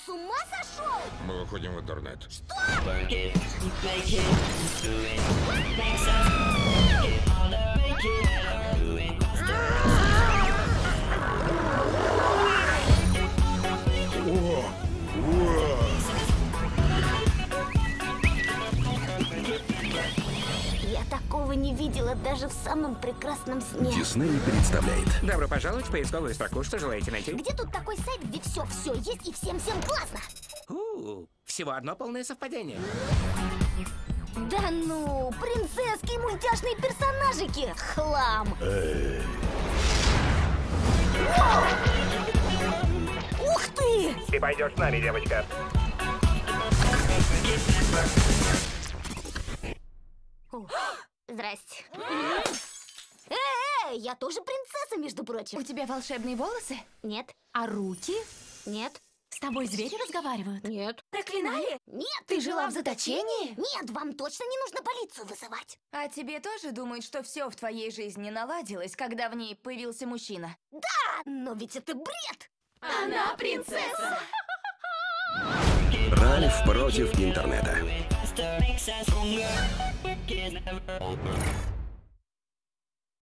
с ума сошел? Мы выходим в интернет. Что? Я такого не видела даже в самом прекрасном сне. Дисней представляет. Добро пожаловать в поисковую строку. Что желаете найти? Где тут такой сайт, где все есть и всем классно? Всего одно полное совпадение. Да ну, принцесски и мультяшные персонажики. Хлам. Ух ты! Ты пойдешь с нами, девочка. Здрасте. Я тоже принцесса, между прочим. У тебя волшебные волосы? Нет. А руки? Нет. С тобой звери разговаривают? Нет. Проклинали? Нет. Ты жила в заточении? Нет, вам точно не нужно полицию вызывать. А тебе тоже думают, что все в твоей жизни наладилось, когда в ней появился мужчина? Но ведь это бред. Она принцесса! Ральф против интернета.